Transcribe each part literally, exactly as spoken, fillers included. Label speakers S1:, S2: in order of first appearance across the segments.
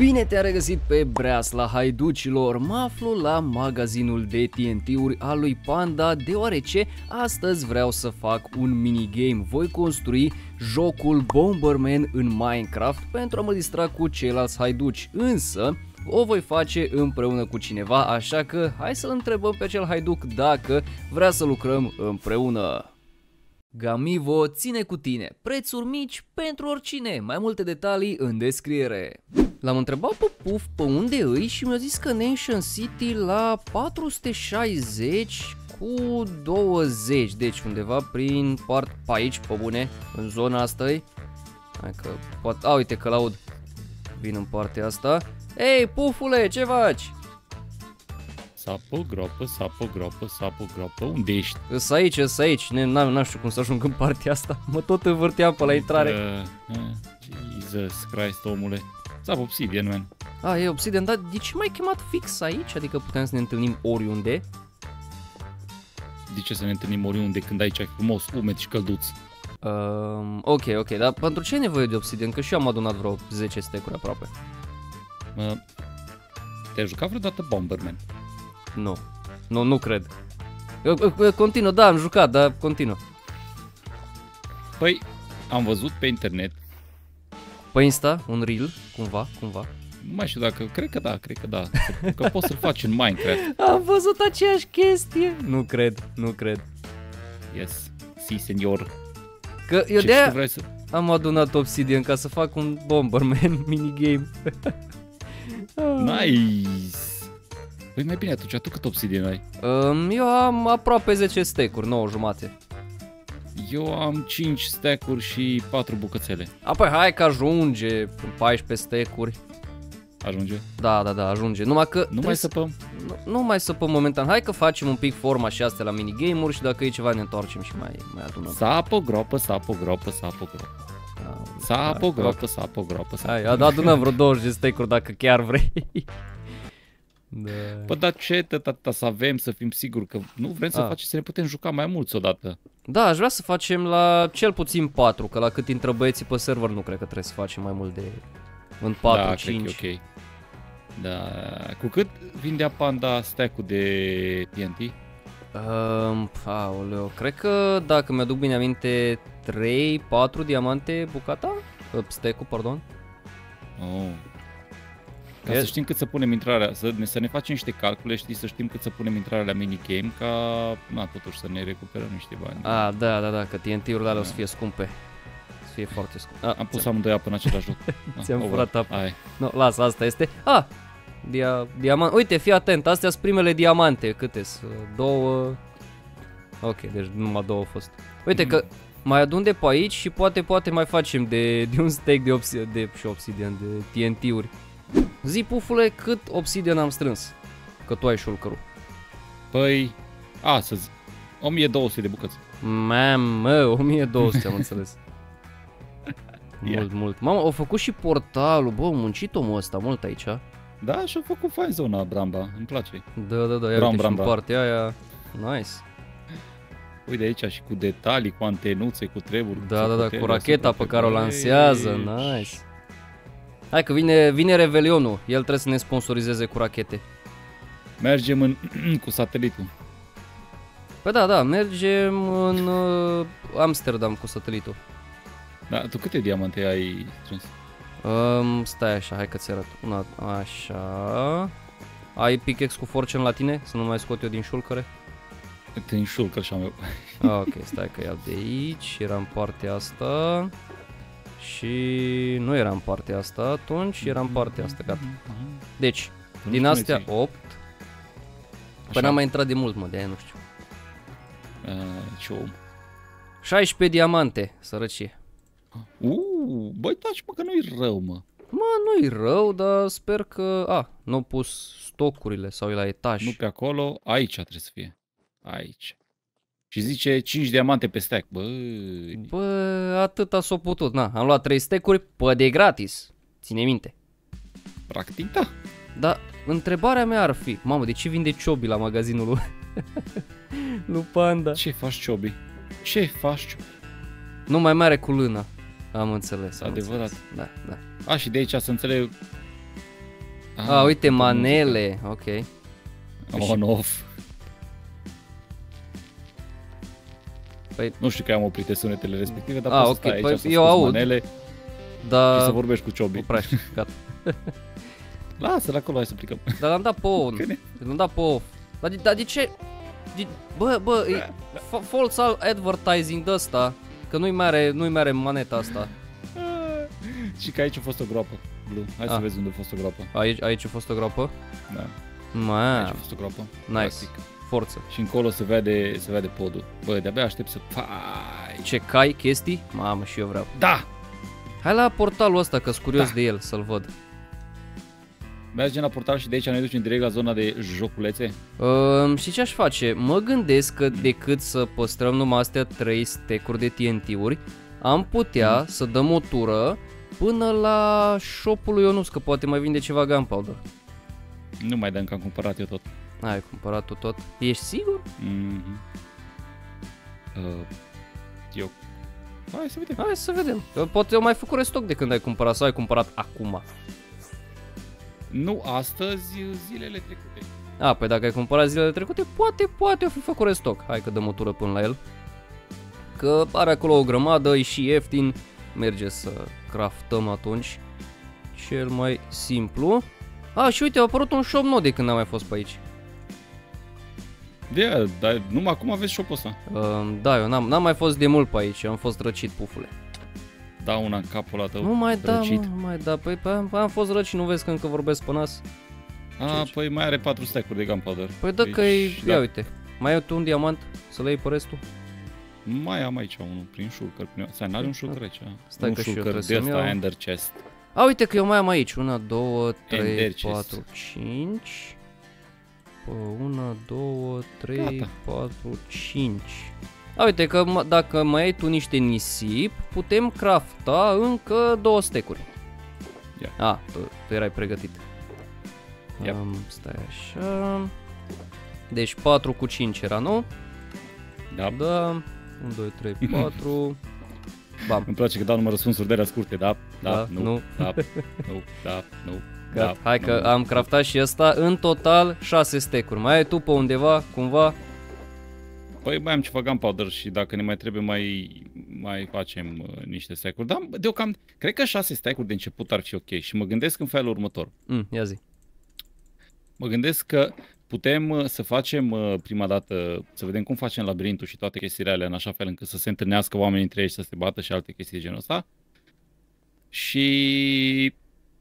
S1: Bine te-am regăsit pe Breasla Haiducilor, mă aflu la magazinul de T N T-uri al lui Panda, deoarece astăzi vreau să fac un minigame. Voi construi jocul Bomberman în Minecraft pentru a mă distra cu ceilalți haiduci, însă o voi face împreună cu cineva, așa că hai să-l întrebăm pe acel haiduc dacă vrea să lucrăm împreună. Gamivo ține cu tine, prețuri mici pentru oricine, mai multe detalii în descriere. L-am întrebat pe Puf pe unde îi și mi-a zis că Nation City la patru sute șaizeci cu douăzeci, deci undeva prin part pe aici, pe bune, în zona asta-i. Hai că poate, a, uite că l-aud, vin în partea asta. Ei, Pufule, ce faci?
S2: Sapă, groapă, sapă, groapă, sapă, groapă, unde ești?
S1: Îs aici, îs aici, n-am știu cum să ajung în partea asta, mă tot învârteam pe la intrare.
S2: Uh, uh, Jesus Christ, omule. Sapă Obsidian, man.
S1: A, e Obsidian, dar de ce m-ai chemat fix aici? Adică putem să ne întâlnim oriunde?
S2: De ce să ne întâlnim oriunde când aici e frumos, umed și călduț?
S1: Uh, ok, ok, dar pentru ce ai nevoie de Obsidian? Că și eu am adunat vreo zece stecuri aproape.
S2: Uh, Te-ai jucat vreodată Bomberman?
S1: Nu, nu, nu cred. Continuă, da, am jucat, dar continuă.
S2: Păi, am văzut pe internet.
S1: Pe Insta, un reel, cumva, cumva.
S2: Nu mai știu dacă, cred că da, cred că da. Că poți să-l faci în Minecraft.
S1: Am văzut aceeași chestie. Nu cred, nu cred.
S2: Yes, si, senior.
S1: Că eu de-aia
S2: să...
S1: am adunat Obsidian ca să fac un Bomberman minigame.
S2: Nice. Păi mai bine atunci, tu cât Obsidian ai?
S1: Um, eu am aproape zece stack-uri, nouă jumate.
S2: Eu am cinci stack-uri și patru bucățele.
S1: Apoi hai că ajunge paisprezece stack-uri.
S2: Ajunge?
S1: Da, da, da, ajunge. Numai că
S2: nu mai săpăm?
S1: Nu, nu mai săpăm momentan. Hai că facem un pic forma și astea la minigame-uri și dacă e ceva ne întoarcem și mai, mai adunăm.
S2: Sapă, gropă, sapă, gropă, sapă, gropă. Sapă, gropă, sapă, gropă, sapă.
S1: Hai, adunăm vreo douăzeci de stack-uri dacă chiar vrei. Da.
S2: Păi dar ce tata să avem, să fim siguri că nu vrem să facem să ne putem juca mai mulți odată.
S1: Da, aș vrea să facem la cel puțin patru, că la cât intră băieții pe server nu cred că trebuie să facem mai mult de în patru cinci.
S2: Da, cred că e ok. Da, cu cât vindea Panda stack-ul de T N T?
S1: Um, aoleu, cred că dacă mi-aduc bine aminte trei patru diamante bucata? Stack-ul, pardon.
S2: Oh. Ca să știm cât să punem intrarea, să ne, să ne facem niște calcule, știi, să știm cât să punem intrarea la minigame, ca, na, totuși să ne recuperăm niște bani.
S1: Ah, da, da, da, că T N T-urile alea da. O să fie scumpe. Să fie foarte scumpe. Ah,
S2: am pus amândoi apă în același joc.
S1: Ți-am furat apă.
S2: Hai.
S1: No, lasă, asta este. Ah, dia, diamant. Uite, fii atent, astea sunt primele diamante. Câte sunt? Două. Ok, deci numai două au fost. Uite că mai adun de pe aici și poate, poate mai facem de, de un stack de, obsidian, de și obsidian, de T N T-uri. Zi, Pufule, cât obsidian am strâns? Că tu ai șulcărul.
S2: Păi, astăzi, o mie două sute de bucăți.
S1: Mamă, o mie două sute am înțeles. Mult, yeah. mult. Mamă, au făcut și portalul, bă, au muncit omul ăsta mult aici.
S2: Da, și-a făcut fain zona Bramba, îmi place.
S1: Da, da, da, ia
S2: Bram,
S1: uite
S2: Bram,
S1: și în partea aia, nice.
S2: Uite aici și cu detalii, cu antenuțe, cu treburi.
S1: Da, da, da, cu racheta pe care o lansează, nice. Hai că vine, vine Revelionul, el trebuie să ne sponsorizeze cu rachete.
S2: Mergem în, cu satelitul.
S1: Păi da, da, mergem în uh, Amsterdam cu satelitul.
S2: Da, tu câte diamante ai strâns?
S1: Um, stai așa, hai că ți arăt. Una, așa. Ai pickaxe cu fortune la tine? Să nu mai scot eu din șulcăre?
S2: Din șulcăr și am eu.
S1: Ok, stai că iau de aici, era în partea asta. Și nu era în partea asta, atunci era în partea asta, gata. Deci, nu din astea opt. Păi n-am mai intrat de mult, mă, de aia nu știu.
S2: Uh, ce om.
S1: șaisprezece diamante, sărăcie.
S2: Uuu, băi, taci mă că nu-i rău, mă.
S1: Mă, nu-i rău, dar sper că... A, n-au pus stocurile sau e la etaj.
S2: Nu pe acolo, aici trebuie să fie. Aici. Și zice cinci diamante pe stack, bă.
S1: Bă, atâta s-o putut, na, am luat trei stack-uri, pă de gratis, ține minte.
S2: Practic, da.
S1: Dar întrebarea mea ar fi, mamă, de ce vinde ciobi la magazinul lui, lui Panda?
S2: Ce faci, ciobi? Ce faci, ciobi?
S1: Nu mai mare cu lâna, am înțeles. Am
S2: adevărat.
S1: înțeles. Da, da.
S2: A, și de aici să înțeleg,
S1: Ah, ah uite, manele, ok.
S2: On-off.
S1: Păi...
S2: Nu știu că am oprit sunetele respective, dar
S1: ah,
S2: poți
S1: okay.
S2: să stai aici,
S1: păi,
S2: să
S1: eu aud.
S2: manele
S1: da...
S2: și să vorbești cu Ciobi.
S1: Oprește, gata.
S2: Lasă-l acolo, hai să plicăm.
S1: Dar l-am dat pe on. L-am dat pe off. Dar de, dar de ce? De, bă, bă, e false advertising de ăsta. Că nu-i mai are, nu-i mai are maneta asta.
S2: Și că aici a fost o groapă, Blue. Hai ah. să vezi unde a fost o groapă.
S1: Aici, aici a fost o groapă?
S2: Da.
S1: Ma.
S2: Aici a fost o groapă.
S1: Nice. Practic. Forță.
S2: Și încolo se vede, se vede podul. Bă, de-abia aștept să... Fai.
S1: Ce, cai chestii? Mamă, și eu vreau.
S2: Da!
S1: Hai la portalul ăsta, că-s curios
S2: da.
S1: de el, să-l văd.
S2: Mergem la portal și de aici ne ducem direct la zona de joculețe?
S1: Uh, și ce aș face? Mă gândesc că decât să păstrăm numai astea trei stack-uri de T N T-uri, am putea mm. să dăm o tură până la shop-ul lui Ionuț, că poate mai vinde ceva gunpowder.
S2: Nu mai dăm, că am cumpărat eu tot.
S1: Ai cumpărat tu tot? Ești sigur?
S2: Mm-hmm. uh, eu... Hai să vedem.
S1: Hai să vedem. Poate eu mai făcut restoc de când ai cumpărat sau ai cumpărat acum.
S2: Nu astăzi, zilele trecute.
S1: A, păi dacă ai cumpărat zilele trecute, poate, poate o fi făcut restoc. Hai că dăm o tură până la el. Că are acolo o grămadă, e și ieftin. Merge să craftăm atunci. Cel mai simplu. A, și uite, a apărut un shop nou de când am mai fost pe aici.
S2: De aia, dar numai acum aveți shop-ul ăsta.
S1: Uh, da, eu n-am, n-am mai fost de mult pe aici, am fost răcit, pufule.
S2: Da una în capul ăla tău.
S1: Nu mai da,
S2: răcit.
S1: mă, nu mai da, păi am, am fost răcit, nu vezi că încă vorbesc pe nas?
S2: A, păi mai are patru stack-uri de gunpowder.
S1: Păi dă că e, ia uite, mai ai tu un diamant să le iei pe restul?
S2: Mai am aici unul prin shulker, stai, n-are un shulker aici.
S1: Stai
S2: un
S1: că și eu
S2: shulker
S1: trebuie
S2: de
S1: să-mi
S2: ăsta,
S1: iau.
S2: ender chest.
S1: A, uite că eu mai am aici, una, două, trei,
S2: Ender
S1: patru, cinci. Una, două, trei,
S2: Gata.
S1: patru, cinci. A, uite că dacă mai ai tu niște nisip, putem crafta încă două stack-uri.
S2: Yeah.
S1: A, tu, tu erai pregătit.
S2: Yep.
S1: Um, stai așa. Deci patru cu cinci era, nu?
S2: Da.
S1: Da. unu, doi, trei, patru. Bam.
S2: Îmi place că dau numai răspunsuri de alea scurte, da, da,
S1: Da,
S2: nu,
S1: nu.
S2: da, nu, da, nu.
S1: Gata.
S2: Da,
S1: Hai
S2: nu.
S1: că am craftat și ăsta, în total șase stack-uri. Mai ai tu pe undeva, cumva?
S2: Păi mai am ceva gunpowder și dacă ne mai trebuie mai, mai facem uh, niște stack-uri. Dar deocamdată, cred că șase stack-uri de început ar fi ok și mă gândesc în felul următor.
S1: Mm, ia zi.
S2: Mă gândesc că putem uh, să facem uh, prima dată, să vedem cum facem labirintul și toate chestiile alea în așa fel încât să se întâlnească oamenii între ei și să se bată și alte chestii de genul ăsta. Și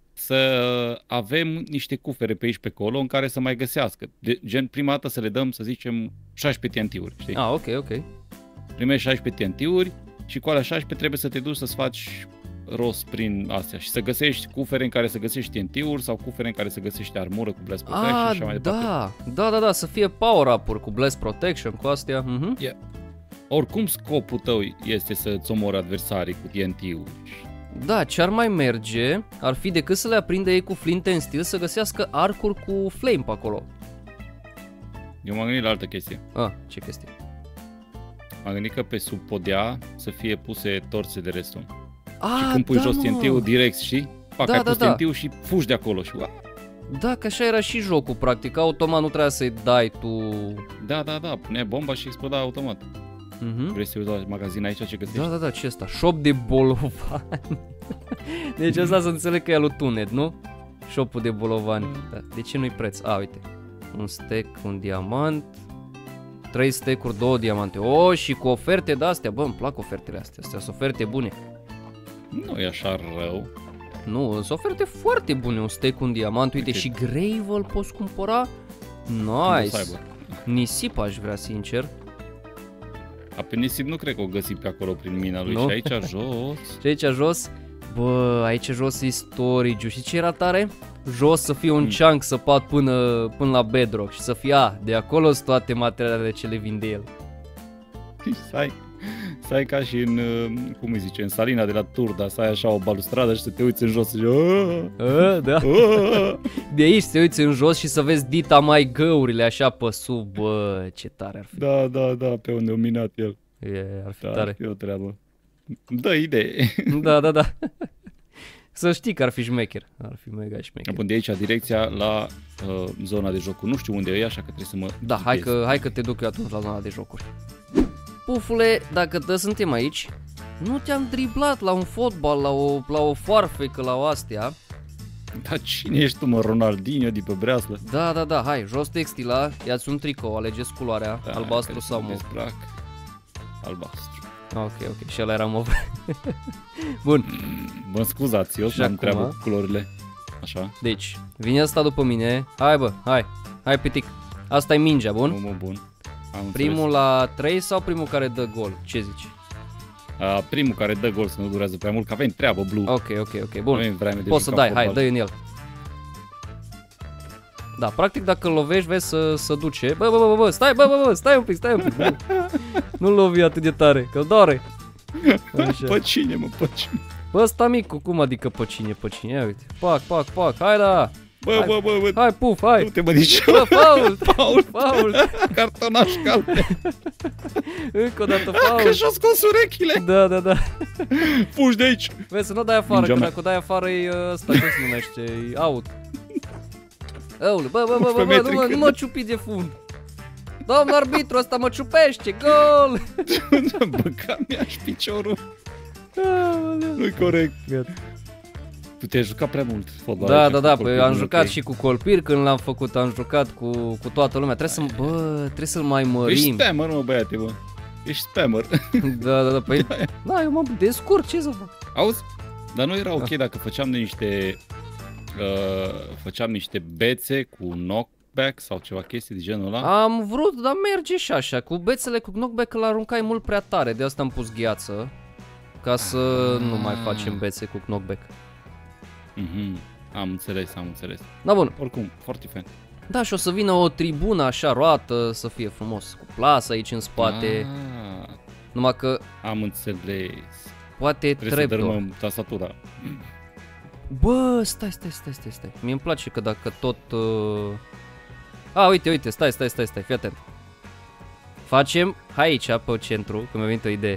S2: să avem niște cufere pe aici pe acolo în care să mai găsească. De, gen, prima dată să le dăm, să zicem, șaisprezece T N T-uri, știi?
S1: Ah, ok, ok.
S2: Primești șaisprezece T N T-uri și cu alea șaisprezece trebuie să te duci să-ți faci rost prin astea și să găsești cufere în care să găsești T N T-uri sau cufere în care să găsești armură cu Blast Protection
S1: Ah,
S2: și așa mai departe.
S1: da, da, da, da, să fie power-up-uri cu Blast Protection, cu astea. Mhm.
S2: Yeah. Oricum scopul tău este să-ți omori adversarii cu T N T-uri.
S1: Da, ce ar mai merge ar fi decât să le aprinde ei cu flint and steel să găsească arcuri cu flame pe acolo.
S2: Eu m-am gândit la altă chestie.
S1: Ah, ce chestie?
S2: M-am gândit că pe sub podea să fie puse torțe de restul.
S1: Ah,
S2: și când pui
S1: da,
S2: jos
S1: mă.
S2: T N T-ul direct, știi? Fac,
S1: Da,
S2: ai
S1: da,
S2: pus
S1: da.
S2: T N T-ul și fugi de acolo și ua.
S1: Da, că așa era și jocul, practic, automat nu trebuia să-i dai tu...
S2: Da, da, da, punea bomba și exploda automat.
S1: Mhm.
S2: Vrei să te uiți la magazin aici ce găsești?
S1: Da, da, da, ce ăsta? Shop de bolovani. Deci asta să înțeleg că e al lui Tunet, nu? Shop-ul de bolovani. Da. De ce nu-i preț? A, uite. Un stack, un diamant. Trei stack-uri, două diamante. Oh, și cu oferte de-astea. Bă, îmi plac ofertele astea. Astea sunt oferte bune.
S2: Nu e așa rău.
S1: Nu, sunt oferte foarte bune. Un stack, un diamant. Uite,
S2: Ok.
S1: și Gravel poți cumpăra.
S2: Când o să
S1: Nice.
S2: aibă.
S1: Nisip aș vrea, sincer.
S2: A, pe nisip nu cred că o găsi pe acolo prin mina lui.
S1: Nu?
S2: Și aici jos.
S1: Și aici jos, bă, aici jos e storage-ul. Și ce era tare? Jos să fie un
S2: Hmm.
S1: chunk săpat până, până la bedrock și să fie, a, de acolo sunt toate materialele ce le vinde el.
S2: Să ai, să ai ca și în, uh, cum îi zice, în salina de la Turda, să ai așa o balustradă și să te uiți în jos și să zici,
S1: A, da. De aici te uiți în jos și să vezi dita mai găurile așa pe sub, bă, ce tare ar fi.
S2: da, da, da, pe unde a minat el.
S1: E, ar fi
S2: Da,
S1: tare.
S2: e o treabă. Dă idee.
S1: Da, da, da. Să știi că ar fi șmecher. Ar fi mega șmecher.
S2: Bun, de aici direcția la uh, zona de jocuri. Nu știu unde e, așa că trebuie să mă...
S1: Da, hai că, hai că te duc eu atunci la zona de jocuri. Pufule, dacă dă suntem aici, nu te-am driblat la un fotbal, la o, la o foarfecă, la o astea.
S2: Dar cine ești tu, mă, Ronaldinho de pe breaslă?
S1: Da, da, da, hai, jos textila, ia-ți un tricou, alegeți culoarea, da, albastru sau mov.
S2: Albastru.
S1: Ok, ok, și ăla era mov. Bun.
S2: Mă scuzați, eu să am treabă cu culorile. Așa.
S1: Deci, vine asta după mine. Hai bă, hai, hai pitic. Asta e mingea, bun?
S2: Mă, bun. Am
S1: primul
S2: înțeles.
S1: la trei sau primul care dă gol? Ce zici?
S2: Uh, primul care dă gol, să nu durează prea mult, că avem treabă, Blue.
S1: Ok, ok, ok, bun.
S2: Avem vreme de
S1: Poți să
S2: jucat
S1: dai, hai,
S2: fotbal.
S1: dă în el. Da, practic dacă îl lovești, vezi să, să duce. Bă, bă, bă, bă, stai, bă, bă, bă, stai un pic, stai un pic. Nu, nu lovi atât de tare, că doare. Așa.
S2: Pe cine, mă, pe cine?
S1: Bă, ăsta micu, cum adică pe cine, pe cine? Ia uite, pac, pac, pac, hai da.
S2: Bă,
S1: Hai.
S2: bă, bă, bă,
S1: Hai, puf, hai.
S2: nu te mă nici.
S1: Bă, faul,
S2: Paul,
S1: faul.
S2: cartonaș calde.
S1: Încă o dată
S2: Că
S1: faul.
S2: și-a scos urechile.
S1: Da, da, da.
S2: Fugi de aici.
S1: Vezi, să nu dai afară,
S2: Mingea
S1: că
S2: mea.
S1: dacă o dai afară e ăsta, cum se numește, e out. Aule, bă, bă, bă, bă, bă,
S2: unsprezece
S1: nu mă,
S2: metri
S1: nu mă ciupi de fund. Domnul arbitru, ăsta mă ciupește, gol!
S2: Băga mi-aș piciorul. Nu-i corect.
S1: Gata.
S2: Tu te-ai jucat prea mult fotbal.
S1: Da,
S2: aici
S1: da,
S2: cu
S1: da,
S2: copilul,
S1: păi am
S2: ok.
S1: jucat și cu Colpir când l-am făcut, am jucat cu, cu toată lumea. Trebuie să, bă, trebuie să-l mai
S2: Ești
S1: mărim.
S2: spammer, mă, băiate, bă. Ești spammer.
S1: Da, da, da, păi, da, eu mă descurc, ce să fac?
S2: Auzi? Dar nu era ok dacă făceam de niște... Uh, făceam niște bețe cu knockback sau ceva chestii de genul ăla?
S1: Am vrut, dar merge și așa. Cu bețele, cu knockback îl aruncai mult prea tare, de asta am pus gheață. Ca să nu mai facem bețe cu knockback.
S2: Mhm. Am înțeles, am înțeles.
S1: Da, bun.
S2: Oricum, foarte fan.
S1: Da, și o să vină o tribună așa roată, să fie frumos, cu plasă aici în spate.
S2: Ah,
S1: Numai că
S2: am înțeles.
S1: poate
S2: Trebuie să
S1: trebuie.
S2: dărâmăm tastatura.
S1: Bă, stai, stai, stai, stai, stai. Mie îmi place că dacă tot... Uh... A, uite, uite, stai, stai, stai, stai, fii atent. Facem aici, pe centru, că mi-a venit o idee.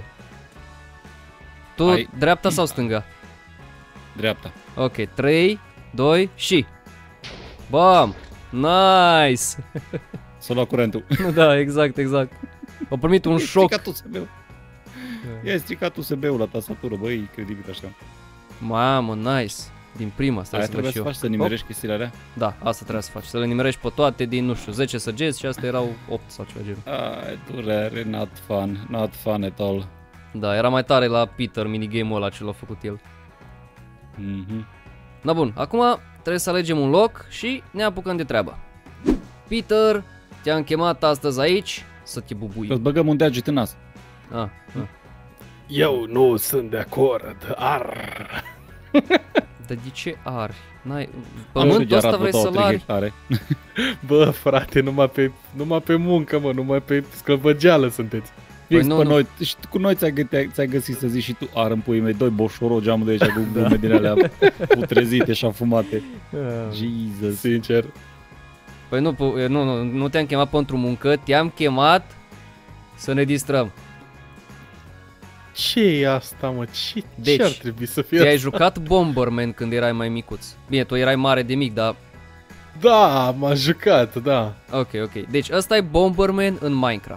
S1: Tu,
S2: Hai.
S1: dreapta sau stânga?
S2: Dreapta.
S1: Ok, trei, doi și... Bam! Nice!
S2: S-a luat curentul.
S1: Da, exact, exact. Am primit un
S2: I-ai
S1: șoc.
S2: stricat U S B-ul. I-ai stricat U S B-ul la tastatură, băi, incredibil așa.
S1: Mamă, nice. Din prima, asta
S2: Aia
S1: să
S2: trebuie
S1: fac
S2: să
S1: și
S2: faci
S1: eu.
S2: să nimerești chestiile alea?
S1: Da, asta trebuie să faci. Să le nimerești pe toate din, nu știu, zece săgeți și astea erau opt sau ceva genul.
S2: Ai, durere, not fun, not fun at all.
S1: Da, era mai tare la Peter minigame-ul ăla ce l-a făcut el.
S2: Mhm.
S1: Da, bun, acum trebuie să alegem un loc și ne apucăm de treabă. Peter, te-am chemat astăzi aici să te bubui.
S2: Îți băgăm un deget în nas.
S1: Ah, ah.
S3: Eu nu sunt de acord. Ar.
S1: Dar de ce ari? N-ai...
S2: Am
S1: Pământul ăsta
S2: suggerat
S1: vrei
S2: două,
S1: să-l
S2: trei
S1: ari?
S2: hectare.
S3: Bă, frate, numai pe, numai pe muncă, mă, numai pe sclăbăgeală sunteți.
S1: Păi
S2: Fix
S1: nu,
S2: pe
S1: nu.
S2: noi, și cu noi ți-ai, găsit, ți-ai găsit să zici și tu ar în puii mei, doi boșorogi am de aici cu glume din alea putrezite și afumate. Jesus.
S3: Sincer.
S1: Păi nu, pu- nu, nu, nu te-am chemat pentru muncă, te-am chemat să ne distrăm.
S3: Ce e asta, mă? Ce,
S1: Deci,
S3: ce ar trebui să fie
S1: Te-ai
S3: asta?
S1: jucat Bomberman când erai mai micuț. Bine, tu erai mare de mic, dar...
S3: Da, m-a jucat, da.
S1: Ok, ok. Deci ăsta e Bomberman în Minecraft.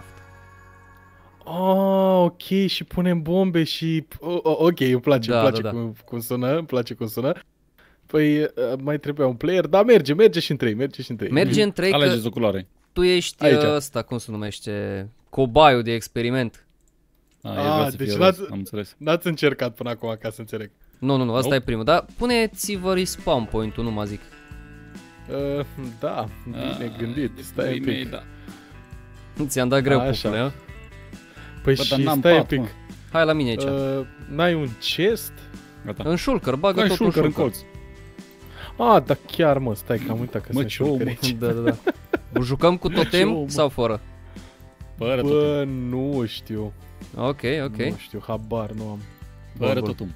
S3: Oh, ok, și punem bombe și... Oh, oh, ok, îmi place,
S1: Da,
S3: îmi place
S1: da, da.
S3: Cum, cum sună, îmi place cum sună. Păi uh, mai trebuia un player, dar merge, merge și în trei, merge și în trei.
S1: Merge în trei că
S2: Alegeți o culoare.
S1: tu ești
S3: Aici.
S1: ăsta, cum se numește, cobaiul de experiment.
S2: A,
S3: Ah,
S2: el vrea să
S3: deci
S2: fie
S3: n-ați-
S2: roz, am înțeles.
S3: N-ați încercat până acum ca să înțeleg.
S1: Nu, nu, nu, ăsta
S2: Nope.
S1: e primul, dar puneți-vă respawn point-ul, nu mă zic.
S3: Uh, da, bine gândit, stai un
S2: Puii mei,
S3: pic.
S2: da.
S1: Ți-am dat greu,
S3: Așa.
S1: pufule, a?
S3: Păi
S2: Bă, dar
S3: și
S2: n-am
S3: stai un
S2: pat,
S3: pic.
S2: mă.
S1: Hai la mine aici.
S3: Uh, n-ai un chest?
S2: Gata.
S1: În shulker, bagă
S2: Ai
S1: tot în
S2: șulcăr în
S1: shulker.
S2: colț.
S3: Ah, da chiar, mă, stai că am uitat că
S2: Mă,
S3: sunt
S2: ce om,
S3: shulker
S2: mă.
S3: aici.
S1: Da, da, da. Jucăm cu
S2: Ce
S1: totem
S2: om.
S1: sau fără?
S2: Fără totum.
S3: Bă, nu știu.
S1: Ok, ok.
S3: Nu știu, habar nu am.
S2: Fără
S3: Bun, bun.
S2: totum.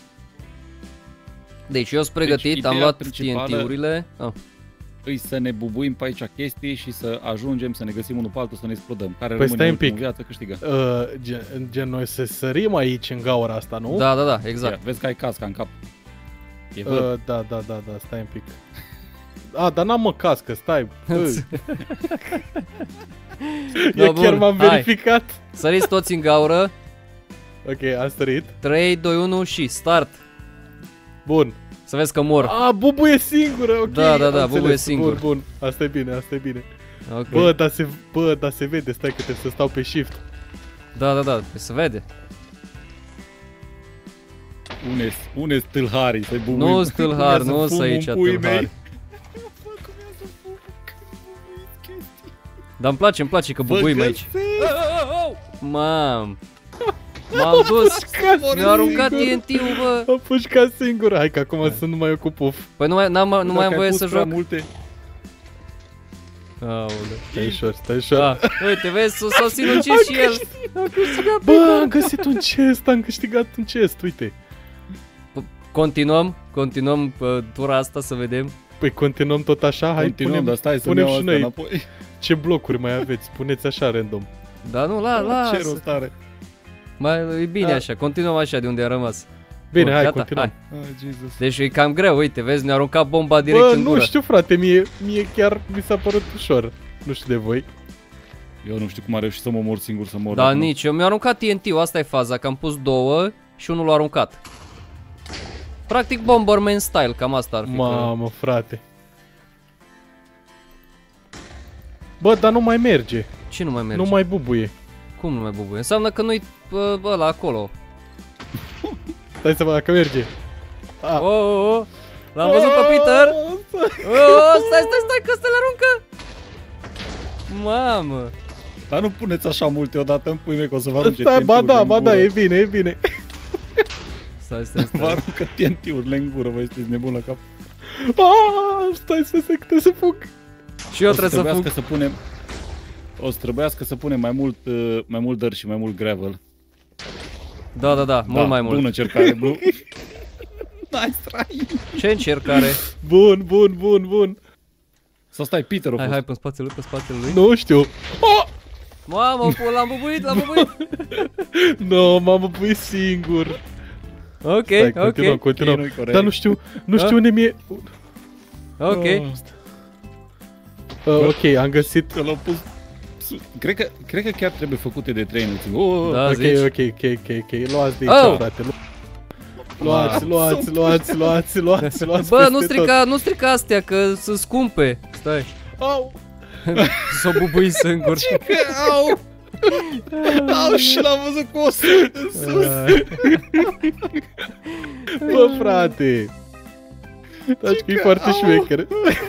S1: Deci eu sunt pregătit,
S2: Deci,
S1: am
S2: ideea
S1: luat
S2: principală-
S1: T N T-urile. Ah.
S2: Îi să ne bubuim pe aici chestii și să ajungem să ne găsim unul pe altul să ne explodăm. Care
S3: Păi
S2: rămâne
S3: stai un
S2: ultimul
S3: pic.
S2: în viață câștigă.
S3: Uh, gen, gen, noi să sărim aici în gaura asta, nu?
S1: Da, da, da, exact.
S2: Ia, vezi că ai casca în cap. E
S3: Uh, da, da, da, da, stai un pic. A, dar n-am mă cască, stai. Eu chiar m-am verificat.
S1: Săriți toți în gaură.
S3: Ok, am sărit.
S1: trei, doi, unu și start.
S3: Bun.
S1: Să vezi că mor.
S3: A, Bubu e singură, ok.
S1: Da, da, da, Bubu e singur.
S3: Bun, bun, asta e bine, asta e bine.
S1: Okay.
S3: Bă, dar se, bă, dar se vede, stai că trebuie să stau pe shift.
S1: Da, da, da, se vede.
S2: Une, une stâlharii, să-i bubuim.
S1: Nu stâlhar, nu să aici tâlhari. Dar îmi place, îmi place că bubuim aici. Mam. M-am dus, mi-a aruncat T N T-ul, bă.
S3: Am pușcat singur, hai că acum sunt numai eu cu puf.
S1: Păi nu mai, n-am, nu mai am voie să joc.
S2: Multe.
S1: Aoleu.
S3: Stai ușor, stai ușor.
S1: Da. Uite, vezi, s-a sinucis și el.
S3: Bă, am găsit un chest, am câștigat un chest, uite.
S1: Continuăm, continuăm uh, tura asta să vedem.
S3: Păi continuăm tot așa, hai
S2: continuăm,
S3: punem,
S2: dar stai să
S3: punem
S2: iau
S3: și
S2: asta
S3: noi.
S2: înapoi.
S3: Ce blocuri mai aveți? Puneți așa random.
S1: Da, nu, la, la.
S2: Ce rost are?
S1: Mai e bine
S3: Da.
S1: așa, continuăm așa de unde a rămas.
S3: Bine,
S1: Bun,
S3: hai,
S1: gata,
S3: continuăm.
S1: hai.
S2: Oh, Jesus.
S1: Deci e cam greu, uite, vezi, ne-a aruncat bomba direct
S3: Bă,
S1: în
S3: nu
S1: gură.
S3: știu, frate, mie, mie chiar mi s-a părut ușor. Nu știu de voi.
S2: Eu nu știu cum a reușit să mă omor singur, să mor.
S1: Da,
S2: acum.
S1: nici, eu mi-a aruncat T N T-ul, asta e faza, că am pus două și unul l-a aruncat. Practic Bomberman style, cam asta ar fi.
S3: Mamă, frate. Bă, dar nu mai merge.
S1: Ce nu mai merge?
S3: Nu mai bubuie.
S1: Cum nu mai bubuie? Înseamnă că nu-i bă, ăla acolo.
S3: Stai să văd că merge.
S1: Oh, oh, oh. L-am văzut pe Peter. Oh, stai, stai, stai, că ăsta le aruncă. Mamă.
S2: Dar nu puneți așa multe odată în pui mei, că o să vă arunce
S3: Stai, ba
S2: T N T-urile
S3: da,
S2: în
S3: ba da,
S2: gură.
S3: e bine, e bine.
S1: Stai, stai,
S2: Vă
S1: stai.
S2: aruncă T N T-urile în gură, voi sunteți nebun la cap.
S3: Ah, stai să se câte să fug.
S1: Și eu
S2: O să
S1: trebuie să fug.
S2: trebuiască să punem... O să trebuiască să punem mai mult, uh, mai mult dirt și mai mult gravel.
S1: Da, da, da, mult mai mult.
S2: Bună cercare, Blue. Nice try.
S1: Ce încercare?
S3: Bun, bun, bun, bun.
S2: Să stai, Peter a
S1: Hai,
S2: fost.
S1: hai, pe spatele lui, pe spatele lui.
S3: Nu știu. Oh!
S1: Mamă, l-am bubuit, l-am bubuit.
S3: Nu, m-am bubuit singur.
S1: Ok,
S3: Stai, continuăm,
S1: ok.
S3: continuăm.
S2: Ok, nu-i corect.
S3: Dar nu știu, nu știu
S1: Da?
S3: unde mi-e...
S1: Ok.
S3: Uh, ok, am găsit...
S2: Că l-au pus... Cred că, cred că chiar trebuie făcute de trei înălțimi. Oh,
S1: Da,
S3: Ok,
S1: zici.
S3: ok, ok, ok, ok, luați de
S1: Oh!
S3: aici, frate. lu- Luați, luați, luați, luați, luați, luați
S1: Bă,
S3: peste
S1: nu
S3: tot.
S1: strica, nu strica astea, că sunt scumpe. Stai.
S3: Au!
S1: S-o bubui singur.
S2: Au! Au, și l-am văzut cu o sărit în sus.
S3: Bă, frate! Deci că e foarte șmecher.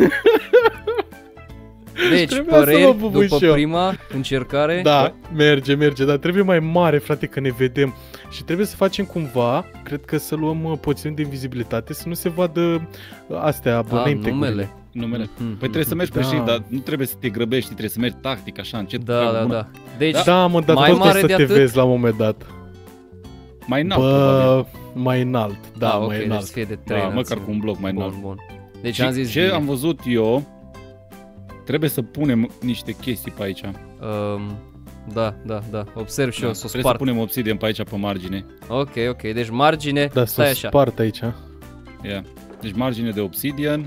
S1: Deci,
S3: Trebuia să mă
S1: păreri
S3: bubui
S1: după
S3: și eu.
S1: prima încercare.
S3: Da, merge, merge, dar trebuie mai mare, frate, că ne vedem. Și trebuie să facem cumva, cred că să luăm uh, poțiuni de invizibilitate, să nu se vadă uh, astea,
S1: Ah,
S3: abonente.
S1: numele.
S2: Numele.
S1: Mhm,
S2: Păi trebuie să mergi pe
S3: Da.
S2: shift, dar nu trebuie să te grăbești, trebuie să mergi tactic, așa, încet.
S1: Da, da, da. Deci,
S3: Da, mă, dar
S1: mai
S3: tot
S1: mare
S3: o să
S1: de
S3: te
S1: atât?
S3: vezi la un moment dat.
S2: Mai înalt, probabil.
S3: Bă, mai înalt, da,
S1: ah,
S3: mai
S1: ok, deci
S3: înalt.
S1: să fie de trei
S2: Da,
S1: înălțimi.
S2: măcar cu un bloc mai înalt.
S1: Bun, bun. Deci
S2: Și
S1: am zis
S2: ce
S1: bine.
S2: am văzut eu, trebuie să punem niște chestii pe aici.
S1: Um, da, da, da. Observ și
S2: Da,
S1: eu, să o
S2: trebuie
S1: spart.
S2: să punem obsidian pe aici, pe margine.
S1: Ok, ok. Deci margine,
S3: Da, să
S1: stai
S3: o
S1: așa.
S3: spart aici.
S2: Yeah. Deci margine de obsidian.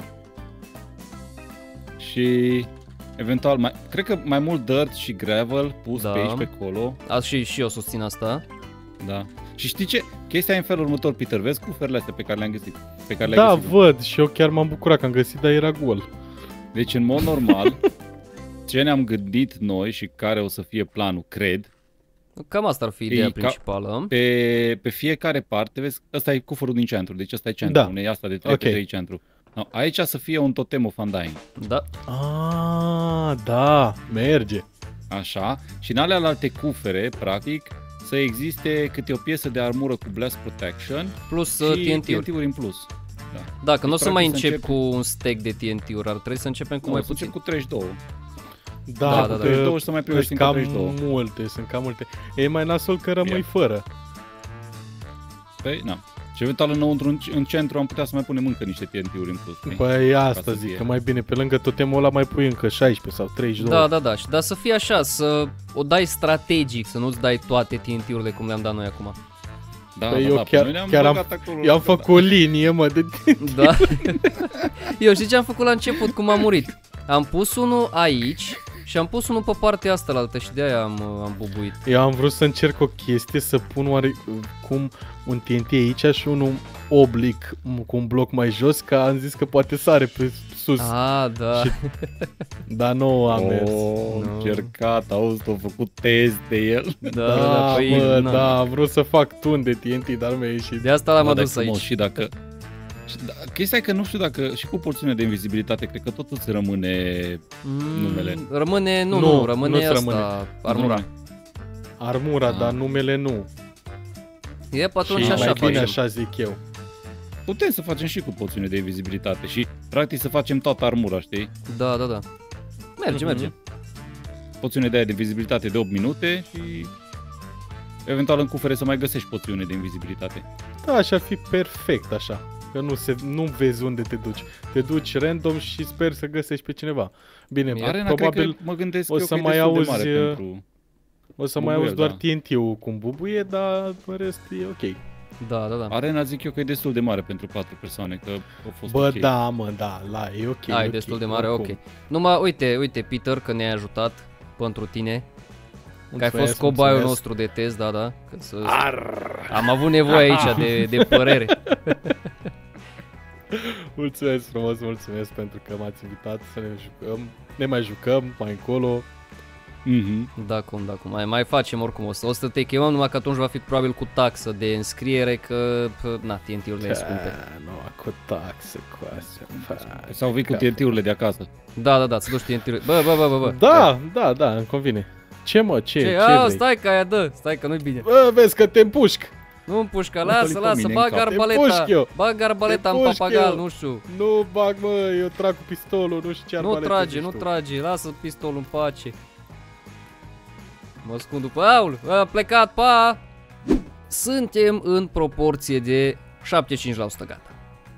S2: Și eventual, mai, cred că mai mult dirt și gravel pus
S1: Da.
S2: pe aici, pe acolo.
S1: A, și, și eu susțin asta.
S2: Da. Și știi ce? Chestia e în felul următor, Peter. Vezi cuferele astea pe care le-am găsit? Pe care le-ai
S3: Da,
S2: găsit.
S3: văd și eu chiar m-am bucurat că am găsit, dar era gol.
S2: Deci, în mod normal, ce ne-am gândit noi și care o să fie planul, cred,
S1: Cam asta ar fi ideea
S2: Ei, ca-
S1: principală.
S2: pe, pe fiecare parte, vezi, ăsta e cufărul din centru, deci ăsta e centru,
S3: Da.
S2: unei asta de trei
S3: Ok.
S2: pe trei centru. No, aici să fie un totem of undying,
S1: Da.
S3: Ah, da, merge.
S2: așa, și în alea alte cufere, practic, să existe câte o piesă de armură cu blast protection
S1: Plus uh,
S2: și
S1: T N T-uri.
S2: T N T-uri în plus. Da.
S1: Da, că nu o să
S2: practic
S1: mai
S2: să
S1: încep
S2: încep-
S1: cu un stack de T N T-uri, ar trebui să începem cu
S2: Nu,
S1: mai
S2: să
S1: puțin.
S2: încep cu treizeci și doi.
S3: Da,
S1: Da,
S3: da,
S1: da, da.
S2: treizeci și doi și să mai primești
S3: sunt
S2: încă
S3: cam
S2: treizeci și doi.
S3: multe, sunt cam multe. E mai nasol că rămâi
S2: Yeah.
S3: fără.
S2: Păi, na. Și eventual înăuntru, în, în centru, am putea să mai punem încă niște T N T-uri în plus. știi?
S3: Păi asta
S2: să
S3: zic,
S2: fie.
S3: că mai bine pe lângă totemul ăla mai pui încă șaisprezece sau treizeci și doi.
S1: Da, da, da. Și dar să fie așa, să o dai strategic, să nu-ți dai toate T N T-urile cum le-am dat noi acum.
S2: Da,
S3: Păi
S2: da,
S3: eu
S2: da,
S3: chiar-
S2: noi ne-am
S3: chiar am-
S2: băgat acolo.
S3: Eu am făcut o linie, mă, de...
S1: Da. Eu știi ce am făcut la început, cum am murit? Am pus unul aici și am pus unul pe partea asta la altă și de-aia am, am bubuit.
S3: Eu am vrut să încerc o chestie, să pun oare cum un T N T aici și unul oblic cu un bloc mai jos, că am zis că poate sare pe sus.
S1: Ah, da.
S3: Și- Dar nu am mers.
S2: Oh,
S1: Nu.
S2: încercat, auzi, au făcut test de el.
S1: Da,
S3: Da,
S1: da, da, păi,
S3: mă,
S1: na.
S3: da, am vrut să fac tun de T N T, dar nu mi-a ieșit.
S1: De asta l-am
S2: Bă,
S1: adus
S2: dar frumos,
S1: aici.
S2: Și dacă... și da, chestia e că nu știu dacă și cu porțiunea de invizibilitate, cred că tot îți rămâne
S1: Mm,
S2: numele.
S1: Rămâne, nu,
S3: Nu,
S1: nu, rămâne
S3: nu-ți
S1: asta,
S3: rămâne.
S1: armura.
S3: Armura,
S2: Ah.
S3: dar numele nu.
S1: E, pe atunci
S3: Și
S1: așa
S3: mai bine
S1: facem.
S3: așa zic eu.
S2: Putem să facem și cu porțiune de invizibilitate și practic să facem toată armura, știi?
S1: Da, da, da. Merge,
S3: Mhm.
S1: merge.
S2: Poțiune de aia de vizibilitate de opt minute și eventual în cufere să mai găsești poțiune de invizibilitate.
S3: Da, așa ar fi perfect așa. Că nu, se, nu vezi unde te duci. Te duci random și sper să găsești pe cineva. Bine,
S2: Arena
S3: probabil
S2: cred că mă gândesc
S3: o
S2: eu
S3: să
S2: că e
S3: mai
S2: destul de
S3: auzi,
S2: mare
S3: uh,
S2: pentru...
S3: o să mai
S2: bubuie,
S3: auzi doar
S2: da.
S3: T N T-ul cum bubuie, dar în rest e ok.
S1: Da, da, da.
S2: Arena zic eu că e destul de mare pentru patru persoane, că au fost
S3: Bă,
S2: ok.
S3: da, mă, da, la, e ok.
S1: Ai,
S3: e
S1: destul
S3: ok,
S1: de mare,
S3: oricum.
S1: ok. Numai, uite, uite, Peter, că ne-ai ajutat pentru tine. Că ai fost
S3: Mulțumesc,
S1: cobaiul
S3: mulțumesc.
S1: nostru de test, da, da. Că să...
S3: Arr!
S1: Am avut nevoie aici de, de părere.
S3: Mulțumesc frumos, mulțumesc pentru că m-ați invitat să ne jucăm. Ne mai jucăm mai încolo.
S2: Mhm.
S1: Da, cum, da, cum. Mai, mai facem oricum. O să, o să te chemăm, numai că atunci va fi probabil cu taxă de înscriere, că, pă, na, T N T-urile sunt scumpe.
S3: Ah, nu, cu taxe, cu astea.
S2: Sau vii cu T N T-urile de acasă.
S1: Da, da, da, să duci T N T-urile. Bă, bă, bă, bă, bă.
S3: Da, da, da, îmi convine. Ce mă, ce,
S1: Ce?
S3: ce,
S1: A,
S3: vrei?
S1: stai că aia dă, stai că nu-i bine.
S3: Bă, vezi că te împușc.
S1: Nu împușca,
S2: Nu
S1: lasă,
S2: fă-li pe
S1: lasă,
S2: mine
S1: bag
S2: în cap.
S3: Te
S1: arbaleta.
S3: împușc eu.
S1: Bag arbaleta
S3: Te
S1: în
S3: împușc
S1: papagal,
S3: eu.
S1: nu știu.
S3: Nu bag, mă, eu trag cu pistolul, nu știu ce
S1: Nu
S3: arbalete
S1: trage,
S3: zici
S1: nu
S3: tu.
S1: trage, lasă pistolul în pace. Mă ascund după, aul, a plecat, pa! Suntem în proporție de șaptezeci și cinci la sută gata.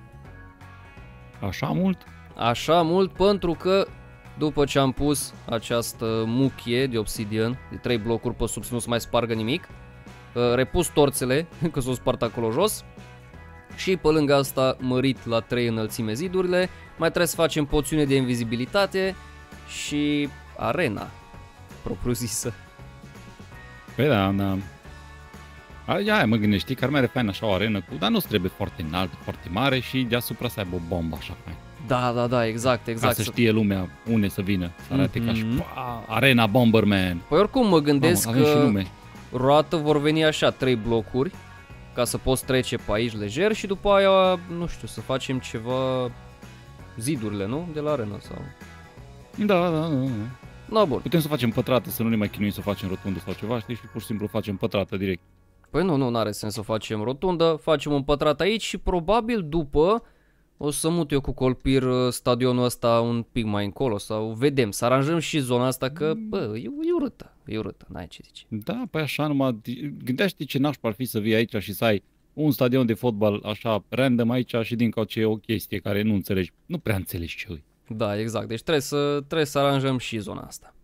S2: Așa mult?
S1: Așa mult pentru că după ce am pus această muchie de obsidian, de trei blocuri pe sub să nu se mai spargă nimic, repus torțele, că s-o spart acolo jos, și pe lângă asta mărit la trei înălțime zidurile, mai trebuie să facem poțiune de invizibilitate și arena propriu-zisă.
S2: Păi da, da. Aia mă gândești, știi, că ar mai are fain așa o arenă cu, dar nu trebuie foarte înalt, foarte mare și deasupra să aibă o bombă așa fain.
S1: Da, da, da, exact, exact.
S2: Ca să știe lumea unde să vină, să arate
S1: Mhm.
S2: ca și pa, Arena Bomberman.
S1: Păi oricum mă gândesc
S2: Mamă, avem și
S1: că
S2: nume.
S1: roată vor veni așa trei blocuri ca să poți trece pe aici lejer și după aia, nu știu, să facem ceva zidurile, nu? De la arenă sau...
S2: Da, da, da, da.
S1: Na, bun.
S2: Putem să facem pătrată, să nu ne mai chinuim să facem rotundă sau ceva, știi, și pur și simplu facem pătrată direct.
S1: Păi nu, nu, n-are sens să facem rotundă, facem un pătrat aici și probabil după o să mut eu cu Colpir uh, stadionul ăsta un pic mai încolo sau vedem, să aranjăm și zona asta că, bă, e, e urâtă, e urâtă, n-ai ce zice.
S2: Da, păi așa numai, gândește ce nașpa ar fi să vii aici și să ai un stadion de fotbal așa random aici și din cauce e o chestie care nu înțelegi, nu prea înțelegi ce e.
S1: Da, exact, deci trebuie să, trebuie să aranjăm și zona asta.